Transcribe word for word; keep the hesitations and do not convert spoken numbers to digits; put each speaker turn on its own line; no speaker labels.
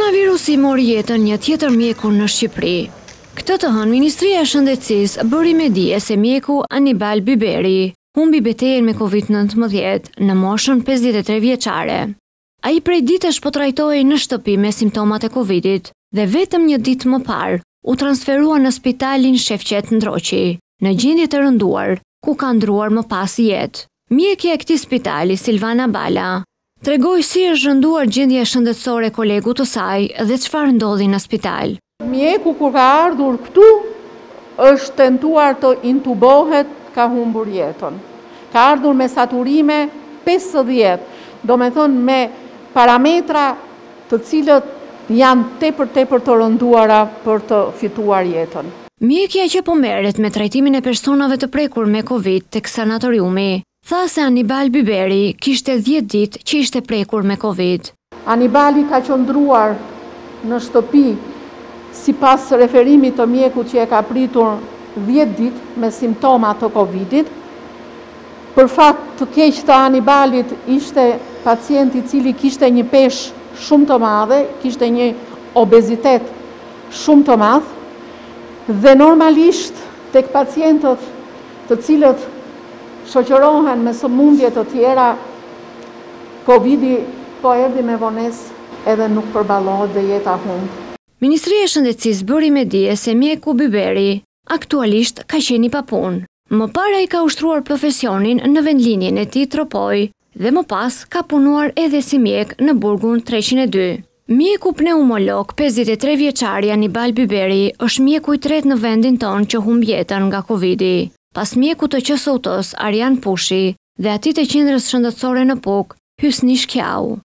Koronavirusi mori jetën një tjetër mjeku në Shqipëri. Këtë të hënë Ministria e Shëndetësisë bëri me dije se mjeku Anibal Biberi humbi betejën me Covid nëntëmbëdhjetë në moshën pesëdhjetë e tre vjeçare. Ai prej ditësh po trajtohej në shtëpi me simptomat e Covidit dhe vetëm një ditë më parë u transferua në spitalin Shefqet Ndroqi, në gjendje të rënduar, ku ka ndruar më pas jetë. Mjekja e këtij spitali, Silvana Bala, tregoi si është rënduar gjendja shëndetësore e kolegut të saj dhe çfarë ndodhi në spital.
Mjeku kur ka ardhur këtu, është tentuar të intubohet, ka humbur jetën. Ka ardhur me saturime pesëdhjetë, do me thonë me parametra të cilët janë tepër tepër të rënduara për të fituar jetën.
Mjekja që po merret me trajtimin e personave të prekur me Covid tek sanatoriumi, tha se Anibal Biberi kishte dhjetë ditë që ishte prekur me Covid.
Anibali ka qëndruar në shtëpi sipas referimit të mjekut që e ka pritur dhjetë ditë me simptoma të Covidit. Për fat të keq të Anibalit ishte pacient i cili kishte një peshë shumë të madhe, kishte një obezitet shumë të madh dhe normalisht tek pacientët të cilët shoqërohen me sëmundje të tjera, Covidi po erdhi me vonesë edhe nuk përballohet dhe jeta humb.
Ministria e Shëndetësisë bëri me dije se mjeku Biberi aktualisht ka qenë pa punë. Më parë ai ka ushtruar profesionin në vendlinjen e tij Tropoj dhe më pas ka punuar edhe si mjek në burgun treqind e dy. Mjeku pneumolog pesëdhjetë e tre vjeçari Anibal Biberi është mjeku i tretë në vendin tonë që humb jetën nga Covidi, pas mjeku të Q S U T-s Arjan Pushi dhe atij të qendrës shëndetësore në Puk, Hysni Shkjau.